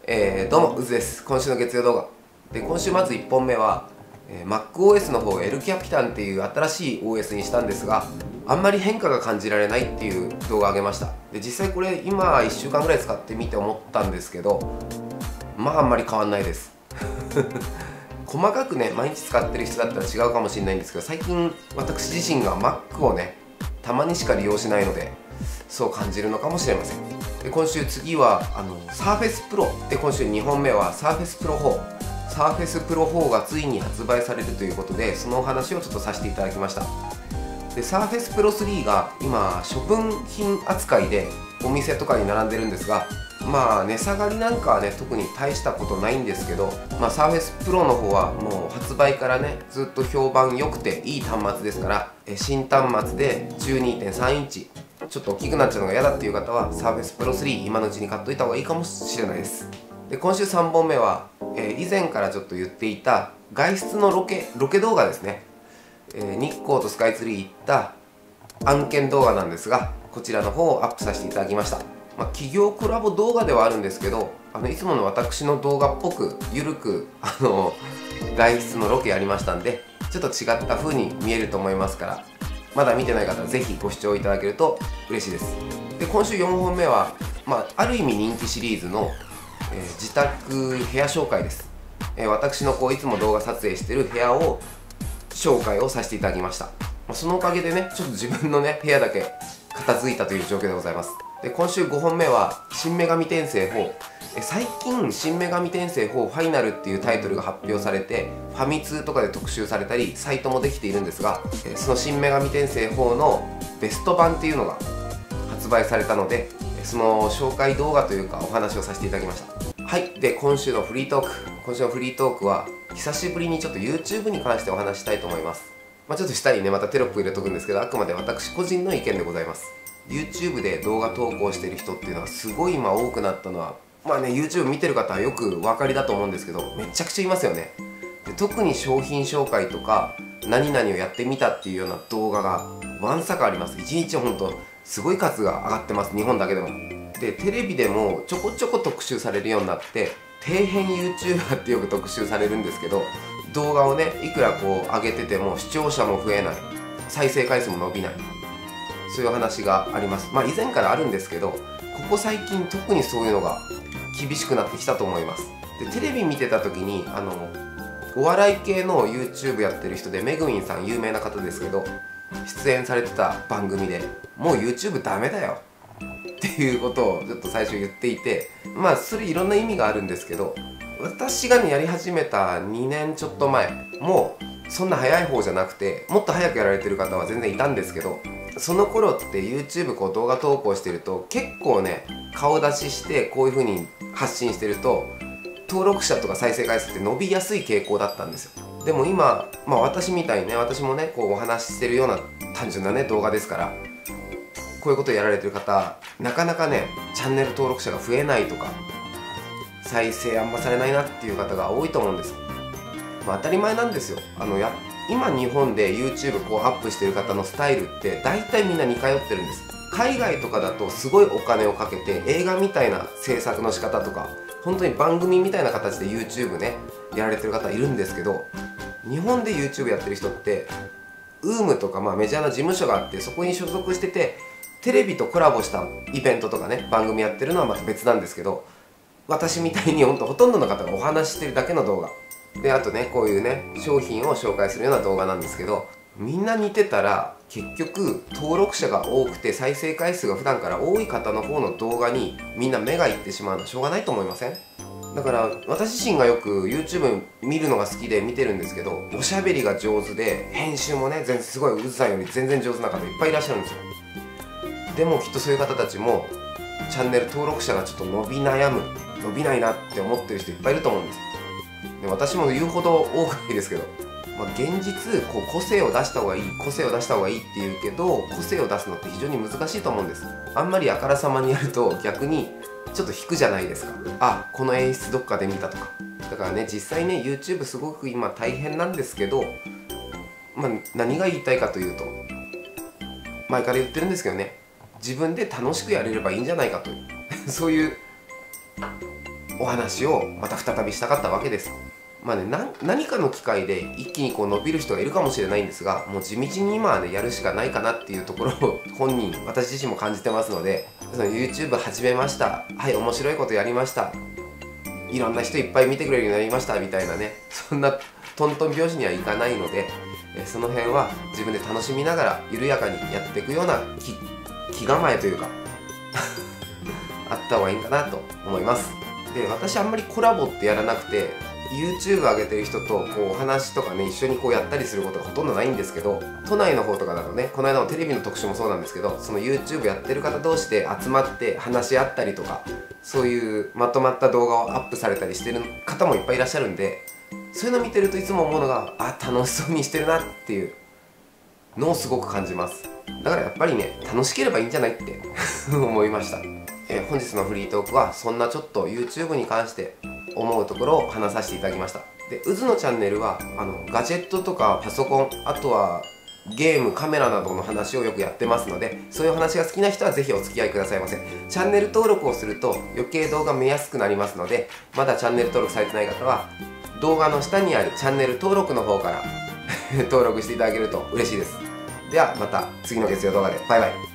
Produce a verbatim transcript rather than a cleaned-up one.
えー、どうも、うずです。今週の月曜動画。で、今週まずいっぽんめは、えー、MacOS の方、エルキャピタンっていう新しい オーエス にしたんですが、あんまり変化が感じられないっていう動画を上げました。で、実際これ、今いっしゅうかんぐらい使ってみて思ったんですけど、まあ、あんまり変わんないです。細かくね、毎日使ってる人だったら違うかもしれないんですけど、最近、私自身が Mac をね、たまにしか利用しないので、そう感じるのかもしれません。で、今週次はあの Surface Pro で、今週にほんめは Surface Pro フォー Surface Pro フォーがついに発売されるということで、そのお話をちょっとさせていただきました。で、Surface Pro スリーが今処分品扱いでお店とかに並んでるんですが、まあ値下がりなんかはね特に大したことないんですけど、まあ、Surface Pro の方はもう発売からねずっと評判良くていい端末ですから、え新端末で じゅうにてんさんインチ、ちょっと大きくなっちゃうのが嫌だっていう方は Surface Pro スリー今のうちに買っといた方がいいかもしれないです。で、今週さんぼんめは、えー、以前からちょっと言っていた外出のロケロケ動画ですね、えー、日光とスカイツリー行った案件動画なんですが、こちらの方をアップさせていただきました。まあ、企業コラボ動画ではあるんですけど、あのいつもの私の動画っぽくゆるくあの外出のロケやりましたんで、ちょっと違った風に見えると思いますから、まだ見てない方はぜひご視聴いただけると嬉しいです。で、今週よんほんめは、まあ、ある意味人気シリーズの、えー、自宅部屋紹介です。えー、私のこういつも動画撮影してる部屋を紹介をさせていただきました。そのおかげでね、ちょっと自分のね部屋だけ片付いたという状況でございます。で、今週ごほんめは新女神転生フォー。え最近新女神転生フォーファイナルっていうタイトルが発表されて、ファミ通とかで特集されたりサイトもできているんですが、えその新女神転生フォーのベスト版っていうのが発売されたので、その紹介動画というかお話をさせていただきました。はい。で、今週のフリートーク今週のフリートークは久しぶりにちょっと YouTube に関してお話したいと思います。まあ、ちょっと下にねまたテロップ入れとくんですけど、あくまで私個人の意見でございます。 YouTube で動画投稿してる人っていうのはすごい今多くなったのは、まあね YouTube 見てる方はよくお分かりだと思うんですけど、めちゃくちゃいますよね。で、特に商品紹介とか何々をやってみたっていうような動画がわんさかあります。いちにちほんとすごい数が上がってます、日本だけでも。で、テレビでもちょこちょこ特集されるようになって、底辺 YouTuber ってよく特集されるんですけど、動画をねいくらこう上げてても視聴者も増えない、再生回数も伸びない、そういう話があります。まあ以前からあるんですけど、ここ最近特にそういうのが厳しくなってきたと思います。で、テレビ見てた時にあのお笑い系の YouTube やってる人でめぐみんさん、有名な方ですけど、出演されてた番組でもう YouTube ダメだよっていうことをちょっと最初言っていて、まあそれいろんな意味があるんですけど、私がねやり始めたにねんちょっと前もうそんな早い方じゃなくて、もっと早くやられてる方は全然いたんですけど、その頃って YouTube こう動画投稿してると結構ね顔出ししてこういう風に発信してると登録者とか再生回数って伸びやすい傾向だったんですよ。でも今、まあ私みたいにね、私もねこうお話ししてるような単純なね動画ですから、こういうことをやられてる方なかなかねチャンネル登録者が増えないとか再生あんまされないなっていう方が多いと思うんです。まあ、当たり前なんですよ。あのや今日本で YouTube こうアップしてる方のスタイルって大体みんな似通ってるんです。海外とかだとすごいお金をかけて映画みたいな制作の仕方とか、本当に番組みたいな形で YouTube ねやられてる方いるんですけど、日本で YouTube やってる人って ウーム とかまあメジャーな事務所があって、そこに所属しててテレビとコラボしたイベントとかね番組やってるのはまた別なんですけど、私みたいにほんとほとんどの方がお話ししてるだけの動画で、あとねこういうね商品を紹介するような動画なんですけど、みんな似てたら結局登録者が多くて再生回数が普段から多い方の方の動画にみんな目がいってしまうのはしょうがないと思いません？だから私自身がよく YouTube 見るのが好きで見てるんですけど、おしゃべりが上手で編集もね全すごいうずさんより全然上手な方いっぱいいらっしゃるんですよ。でもきっとそういう方たちもチャンネル登録者がちょっと伸び悩む、伸びないなって思ってる人いっぱいいると思うんです。で、私も言うほど多くないですけど、まあ、現実こう個性を出した方がいい個性を出した方がいいって言うけど、個性を出すのって非常に難しいと思うんです。あんまりあからさまにやると逆にちょっと引くじゃないですか。あ、この演出どっかで見たとか。だからね実際ね YouTube すごく今大変なんですけど、まあ、何が言いたいかというと、前から言ってるんですけどね、自分で楽しくやれればいいんじゃないかというそういうお話をまた再びしたかったわけです。まあね、な何かの機会で一気にこう伸びる人がいるかもしれないんですが、もう地道に今はねやるしかないかなっていうところを本人私自身も感じてますので、その YouTube 始めました、はい面白いことやりました、いろんな人いっぱい見てくれるようになりましたみたいなね、そんなトントン拍子にはいかないので、えその辺は自分で楽しみながら緩やかにやっていくような 気, 気構えというかあった方がいいかなと思います。で、私あんまりコラボってやらなくて、 YouTube 上げてる人とこうお話とかね一緒にこうやったりすることがほとんどないんですけど、都内の方とかだとね、この間のテレビの特集もそうなんですけど、その YouTube やってる方同士で集まって話し合ったりとか、そういうまとまった動画をアップされたりしてる方もいっぱいいらっしゃるんで、そういうの見てるといつも思うのが、あ、楽しそうにしてるなっていうのをすごく感じます。だからやっぱりね、楽しければいいんじゃないって思いました。えー、本日のフリートークはそんなちょっと YouTube に関して思うところを話させていただきました。で、渦のチャンネルはあのガジェットとかパソコン、あとはゲーム、カメラなどの話をよくやってますので、そういう話が好きな人はぜひお付き合いくださいませ。チャンネル登録をすると余計動画見やすくなりますので、まだチャンネル登録されてない方は動画の下にあるチャンネル登録の方から登録していただけると嬉しいです。ではまた次の月曜動画でバイバイ。